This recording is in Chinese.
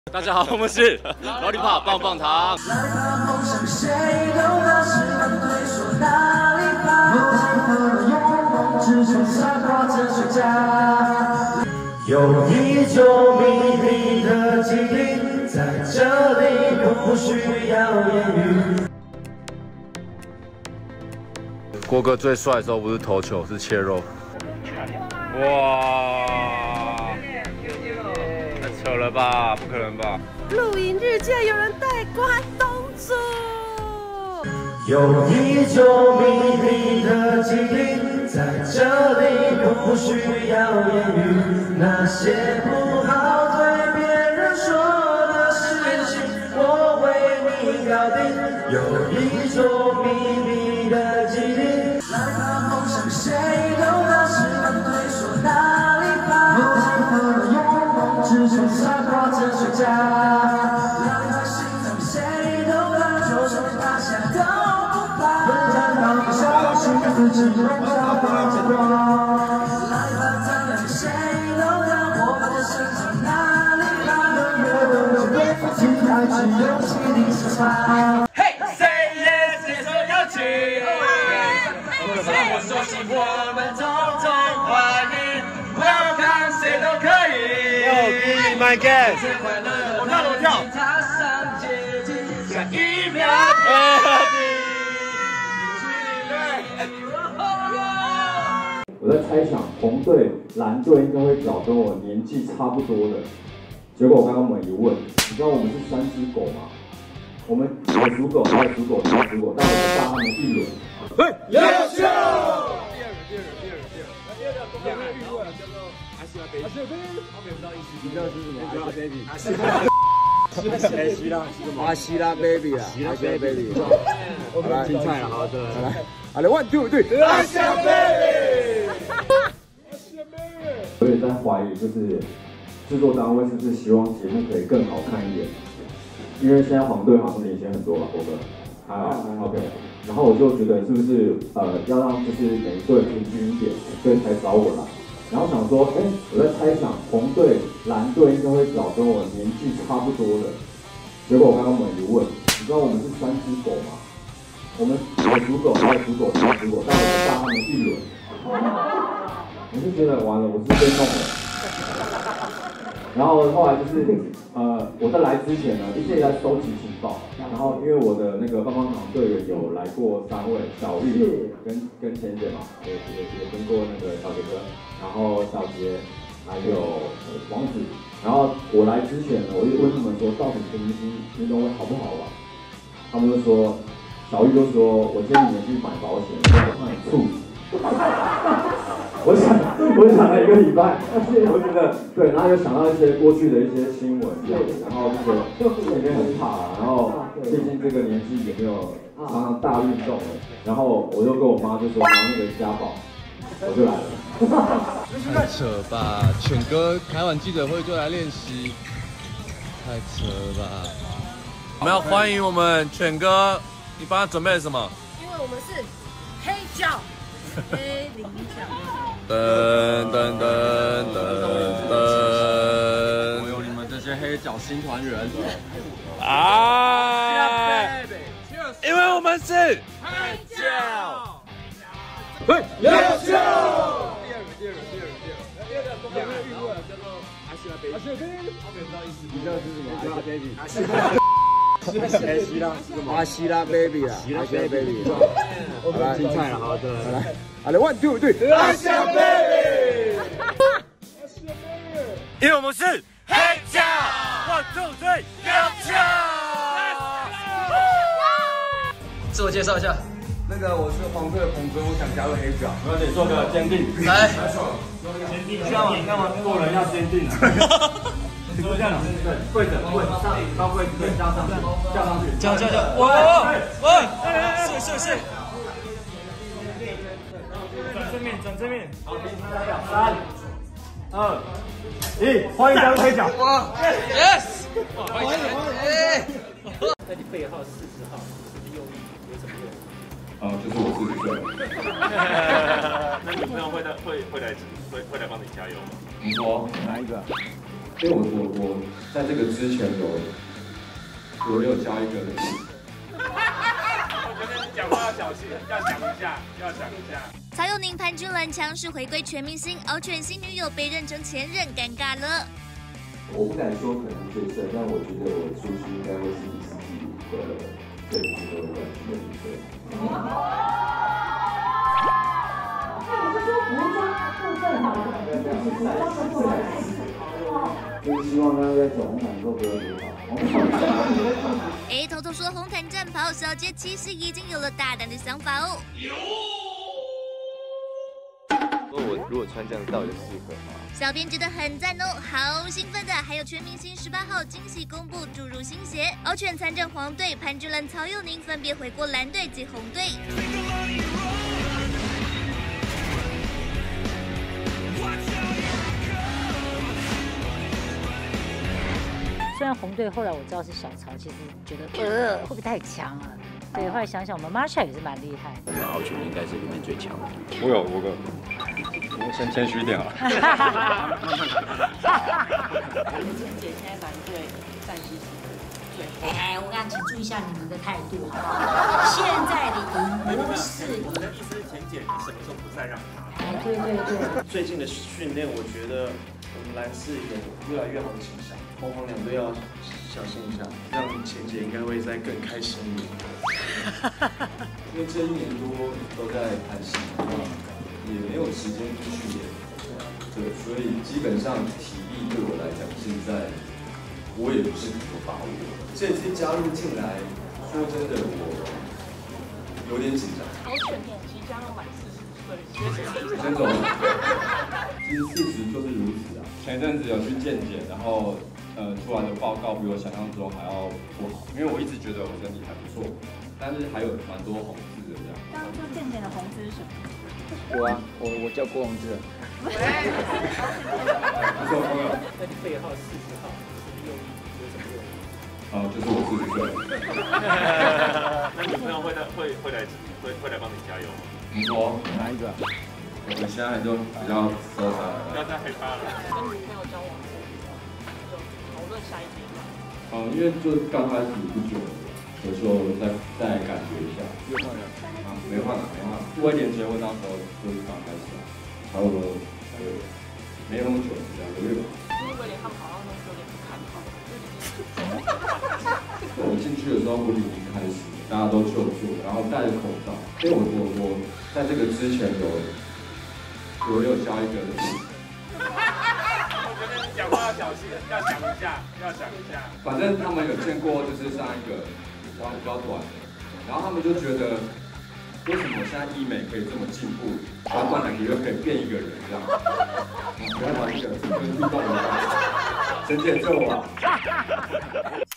大家好，我们是老李怕棒棒糖。 有一种秘密的基地，在这里不需要言语。 郭哥最帅的时候不是投球，是切肉。哇！太扯了吧？不可能吧？ 露营日竟然有人带关东煮。 有一种秘密的基地，在这里不需要言语。那些不好对别人说的事情，我为你搞定。有一种秘密的基地，来吧，梦想谁都大声对说哪里吧。我太渴了，勇猛之中洒挂着水家。来吧，心脏谁都怕，就算大下都不怕。分担到不小心自己弄到的结果。来吧，咱们谁都让我们的身上哪里怕？能越过对付期待，只有心灵是法。 嘿 ，Say yes， 接受邀请。我说喜我们统统欢迎 ，Welcome， 谁都可以。 Yo， be my guest。 我跳，我跳。踏上阶梯，下一秒。 我在猜想红队、蓝队应该会找跟我年纪差不多的。结果我刚刚我们一问，你知道我们是3只狗吗？我们有属狗，还有属狗，还有属狗，但我们大他们1轮。 嘿， 优秀。 阿西拉 baby 啊，阿西拉 baby， 好来，精彩了，好的，来，好来，1、2、3， 阿西拉 baby。 我也在怀疑，就是制作单位是不是希望节目可以更好看一点？因为现在黄队好像领先很多吧，我们还好 OK。然后我就觉得是不是要让就是每一队平均一点，所以才找我来。然后想说，我在猜想红队、蓝队应该会找跟我年纪差不多的。结果我刚刚我们一问，你知道我们是3只狗吗？我们有属狗，还有属狗，还有属狗，但我们大他们1轮。我就觉得完了，我是被弄了。然后后来就是我在来之前呢，一直在收集情报。然后因为我的那个棒棒糖队员有来过3位，小玉跟钱姐嘛，也跟过那个小杰哥，然后小杰还有王子。然后我来之前呢，我就问他们说，到底平均运动会好不好玩？他们就说，小玉就说，我建议你们去买保险，我帮你处理。我想了1个礼拜，我觉得对，然后又想到一些过去的一些新闻，然后就是里面很怕，然后毕竟这个年纪也没有常常大运动了，然后我就跟我妈就说，然后那个家宝，我就来了。 太扯吧！犬哥开完记者会就来练习，太扯了吧！我们要欢迎我们犬哥，你帮他准备了什么？ 因为我们是黑角、黑菱角。 噔噔噔噔噔！ 我有你们这些黑脚新团员。 啊！因为我们是黑脚。 嘿， 优秀。 阿西拉 baby 啊，阿西拉 baby， 好来，精彩了，好的，来，好来，1、2、3， 阿西拉 baby。 因为我们是黑脚。 1、2、3， 优秀。 自我介绍一下。 那个我是黄队的彭尊，我想加入黑角， 我得做个鉴定。来，鉴定干嘛？做人要坚定啊！你说这样，对，跪着，上高跪，对，叫上去，叫，哇，是。转正面，好，3、2、1，欢迎加入黑脚。哇 ，yes， 欢迎。那你背号40号，右翼有什么用？ 就是我40岁。 那女朋友会来帮你加油吗？ 你说哪一个？因为我在这个之前我有教一个人。 我觉得你讲话要小心，要想一下，要想一下。 曹佑宁、潘君兰强势回归全明星，敖犬新女友被认成前任，尴尬了。 我不敢说可能最帅，但我觉得我出去应该会是第4季的最值得关注的女生。 那你是说服装部分吗？ 就是希望大家在走红毯之后不要跌倒。 偷偷说红毯战袍，小杰其实已经有了大胆的想法哦。 我如果穿这样到底适合吗？ 小编觉得很赞哦，好兴奋的！还有全明星18号惊喜公布注入新鞋，敖犬参战黄队，潘君兰、曹佑宁分别回国蓝队及红队。 虽然红队后来我知道是小曹，其实觉得会不会太强了？对，后来想想我们 Marsha 也是蛮厉害。 我们敖犬应该是里面最强的。 我有5个，我先谦虚一点啊。 简姐现在蓝队战绩是最好。我跟你讲，请注意一下你们的态度，好不好？现在的赢不是赢。 我的意思是，简姐什么时候不再让他？ 对对对。 最近的训练，我觉得我们蓝是有越来越好的倾向，红黄两队要小心一下，让钱姐应该会再更开心一点。 因为这1年多都在拍戏，也没有时间去训练，对，所以基本上体力对我来讲，现在我也不是很有把握。这次加入进来，说真的，我有点紧张。 敖犬也即将要满40岁， 真的，其实事实就是如此啊。前一阵子有去健检，然后出来的报告比我想象中还要不好，因为我一直觉得我身体还不错，但是还有蛮多红字的这样。 刚刚说健检的红字是什么？ 我叫郭宏志。 不错，朋友。 那你背号40号是用意有什么用意？ 就是我40岁。 那女朋友会来帮你加油吗？ 你说哪一个？我现在就比较收藏了。 不要再害怕了。 跟女朋友交往后，就讨论下一阶段。 因为就刚开始不久，有时候再感觉一下。 又换了？ 没换了。威廉结婚那时候就是刚开始，差不多没那么久，2个月吧。 因为威廉他们好像都有点不看好， 我进去的时候，我已经开始，大家都就坐，然后戴着口罩。因为我在这个之前有教一个人。 我觉得你讲话要小心，要想一下，要想一下。 反正他们有见过，就是上一个比较短的，然后他们就觉得，为什么现在医美可以这么进步，短短2个月可以变一个人这样？不要玩这个，就是遇到我，神姐救我。